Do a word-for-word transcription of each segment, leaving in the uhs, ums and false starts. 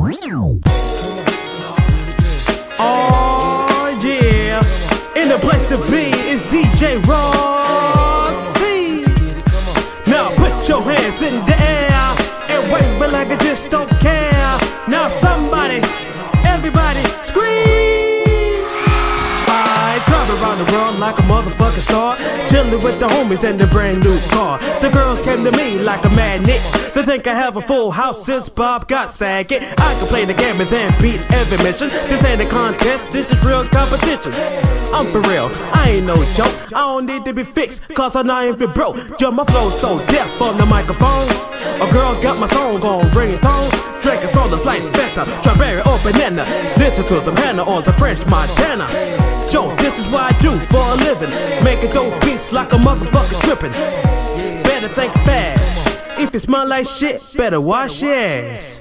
Oh yeah, in the place to be is D J Rossi. Now put your hands in the air and wave it like I just don't care. Now somebody, everybody scream. I drive around the world like a motherfucking star, chillin' with the homies in the brand new car. The girls came to me like a magnet. They think I have a full house since Bob got sagging. I can play the game and then beat every mission. This ain't a contest, this is real competition. I'm for real, I ain't no joke. I don't need to be fixed, cause I'm not even broke. Yo, my flow's so deaf on the microphone. A girl got my song on ringtone. Drinking sodas like Fanta, strawberry or banana. Listen to some Hannah on some French Montana. Yo, this is what I do for a living. Making dope beats like a motherfucker tripping. Better think fast. If you smell like shit, better wash your ass.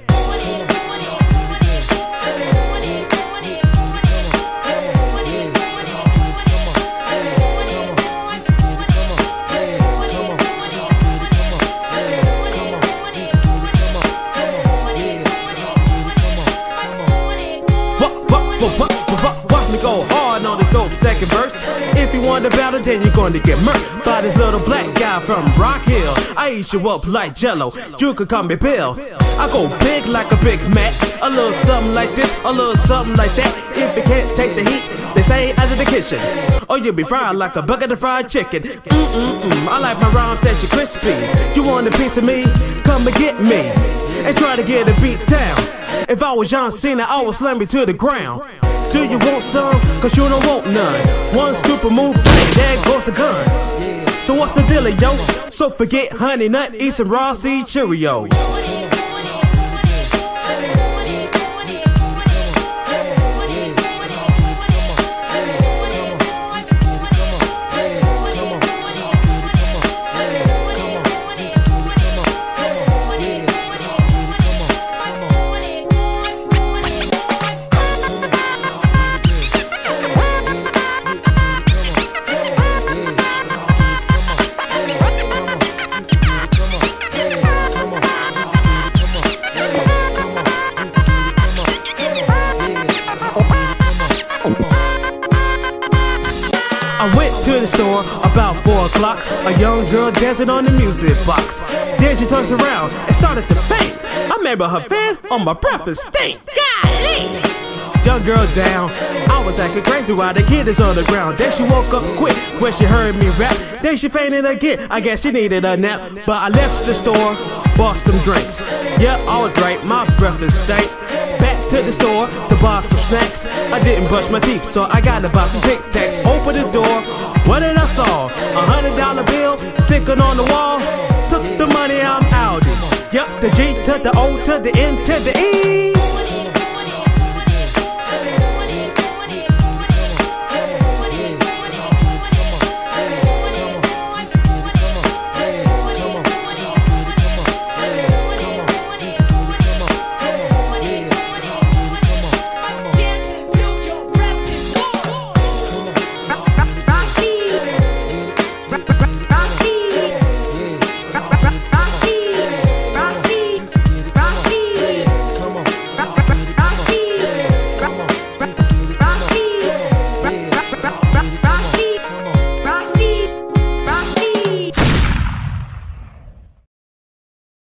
Watch me go hard on this dope second verse. If you want to battle, then you're going to get murked by this little black guy from Rock Hill. I eat you up like Jello, you could call me Bill. I go big like a Big Mac, a little something like this, a little something like that. If you can't take the heat, then stay out of the kitchen, or you'll be fried like a bucket of fried chicken. Mm-mm-mm, I like my rhymes that you crispy. You want a piece of me? Come and get me, and try to get a beat down. If I was John Cena, I would slam you to the ground. Do you want some? Cause you don't want none. One stupid move, bang, there goes the gun. So what's the deal, yo? So forget Honey Nut, eat some raw seed Cheerios. I went to the store about four o'clock. A young girl dancing on the music box. Then she turns around and started to faint. I remember her fan on my breakfast stink. Golly! Young girl down, I was acting crazy while the kid is on the ground. Then she woke up quick when she heard me rap. Then she fainted again, I guess she needed a nap. But I left the store, bought some drinks. Yeah, I was right, my breakfast stank. Back to the store to buy some snacks. I didn't brush my teeth, so I gotta buy some Tic Tacs. Open the door, what did I saw? A hundred dollar bill sticking on the wall. Took the money, I'm Audi. Yup, the G to the O to the N to the E.